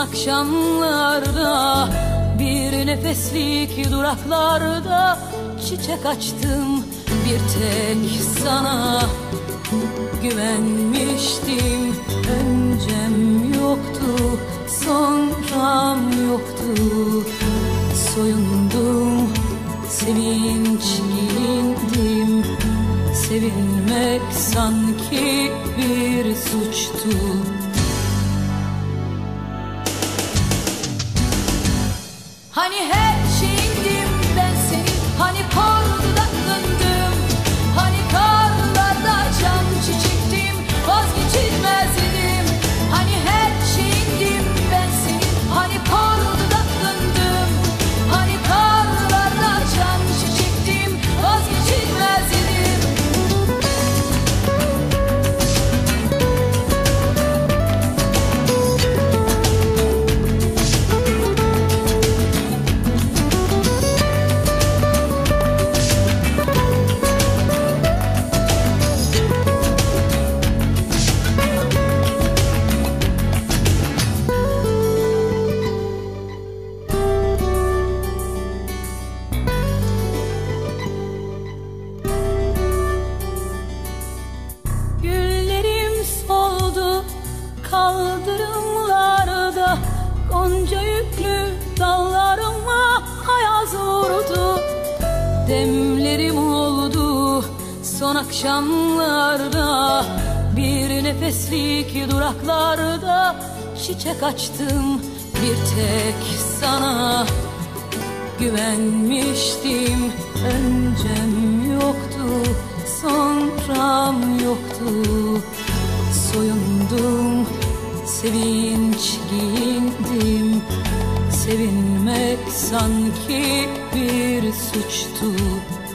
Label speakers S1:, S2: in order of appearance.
S1: akşamlarda, bir nefeslik duraklarda çiçek açtım bir tek sana. Güvenmiştim, öncem yoktu, sonram yoktu. Soyundum, sevinç giyindim. Sevinmek sanki bir suçtu. Hani her şeyindim ben senin, hani kor dudaklandım, hani karlarda açan çiçektim, vazgeçilmez idim. Hani her şeyindim ben senin, hani kor dudaklandım, hani karlarda açan çiçektim, vazgeçilmez idim. Kaldırımlarda gonca yüklü dallarıma ayaz vurdu. Demlerim oldu son akşamlarda, bir nefeslik duraklarda çiçek açtım bir tek sana. Güvenmiştim, öncem yoktu, sonram yoktu. Soyundum, sevinç giyindim. Sevinmek sanki bir suçtu.